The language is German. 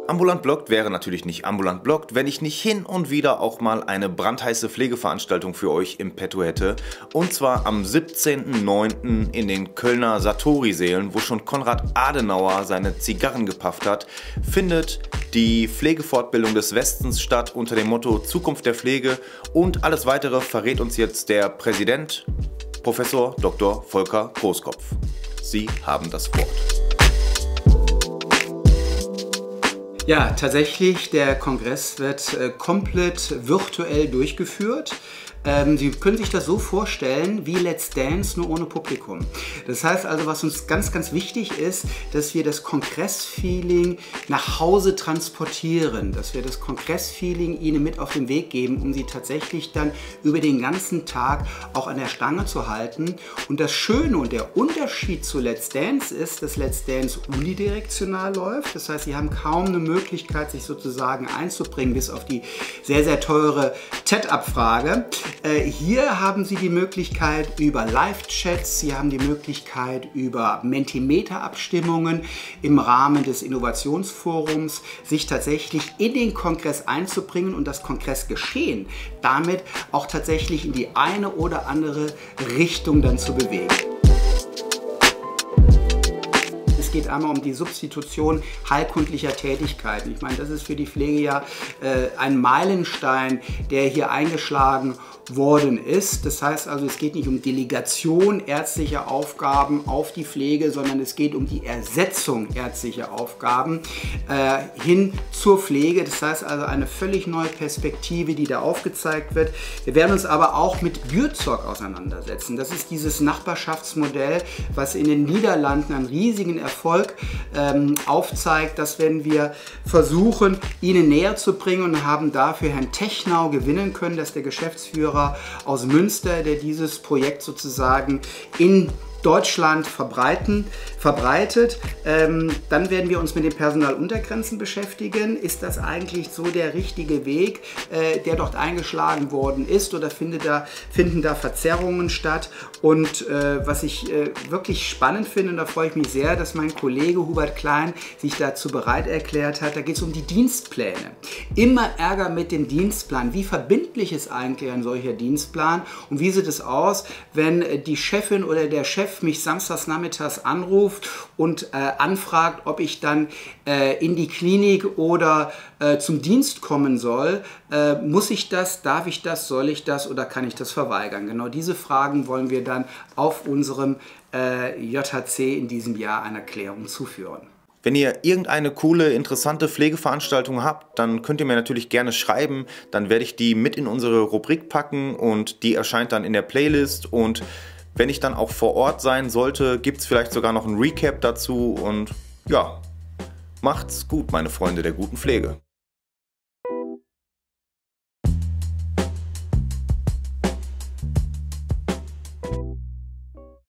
Ambulant bloggt wäre natürlich nicht ambulant bloggt, wenn ich nicht hin und wieder auch mal eine brandheiße Pflegeveranstaltung für euch im Petto hätte. Und zwar am 17.09. in den Kölner Sartori-Sälen, wo schon Konrad Adenauer seine Zigarren gepafft hat, findet die Pflegefortbildung des Westens statt unter dem Motto Zukunft der Pflege, und alles weitere verrät uns jetzt der Präsident, Professor Dr. Volker Großkopf. Sie haben das Wort. Ja, tatsächlich, der Kongress wird komplett virtuell durchgeführt. Sie können sich das so vorstellen wie Let's Dance, nur ohne Publikum. Das heißt also, was uns ganz, ganz wichtig ist, dass wir das Kongressfeeling nach Hause transportieren, dass wir das Kongressfeeling Ihnen mit auf den Weg geben, um Sie tatsächlich dann über den ganzen Tag auch an der Stange zu halten. Und das Schöne und der Unterschied zu Let's Dance ist, dass Let's Dance unidirektional läuft. Das heißt, Sie haben kaum eine Möglichkeit, sich sozusagen einzubringen, bis auf die sehr, sehr teure TED-Abfrage. Hier haben Sie die Möglichkeit über Live-Chats, Sie haben die Möglichkeit über Mentimeter-Abstimmungen im Rahmen des Innovationsforums, sich tatsächlich in den Kongress einzubringen und das Kongressgeschehen damit auch tatsächlich in die eine oder andere Richtung dann zu bewegen. Es geht einmal um die Substitution heilkundlicher Tätigkeiten. Ich meine, das ist für die Pflege ja ein Meilenstein, der hier eingeschlagen worden ist. Das heißt also, es geht nicht um Delegation ärztlicher Aufgaben auf die Pflege, sondern es geht um die Ersetzung ärztlicher Aufgaben hin zur Pflege. Das heißt also eine völlig neue Perspektive, die da aufgezeigt wird. Wir werden uns aber auch mit Buurtzorg auseinandersetzen. Das ist dieses Nachbarschaftsmodell, was in den Niederlanden einen riesigen Erfolg aufzeigt. Das werden wir versuchen, Ihnen näher zu bringen, und haben dafür Herrn Technau gewinnen können, dass der Geschäftsführer aus Münster, der dieses Projekt sozusagen in Deutschland verbreitet. Dann werden wir uns mit den Personaluntergrenzen beschäftigen. Ist das eigentlich so der richtige Weg, der dort eingeschlagen worden ist, oder finden da Verzerrungen statt? Und was ich wirklich spannend finde, und da freue ich mich sehr, dass mein Kollege Hubert Klein sich dazu bereit erklärt hat, da geht es um die Dienstpläne. Immer Ärger mit dem Dienstplan. Wie verbindlich ist eigentlich ein solcher Dienstplan, und wie sieht es aus, wenn die Chefin oder der Chef mich samstags nachmittags anruft und anfragt, ob ich dann in die Klinik oder zum Dienst kommen soll? Muss ich das, darf ich das, soll ich das oder kann ich das verweigern? Genau diese Fragen wollen wir dann auf unserem JHC in diesem Jahr einer Klärung zuführen. Wenn ihr irgendeine coole, interessante Pflegeveranstaltung habt, dann könnt ihr mir natürlich gerne schreiben. Dann werde ich die mit in unsere Rubrik packen, und die erscheint dann in der Playlist. Und wenn ich dann auch vor Ort sein sollte, gibt es vielleicht sogar noch ein Recap dazu. Und ja, macht's gut, meine Freunde der guten Pflege.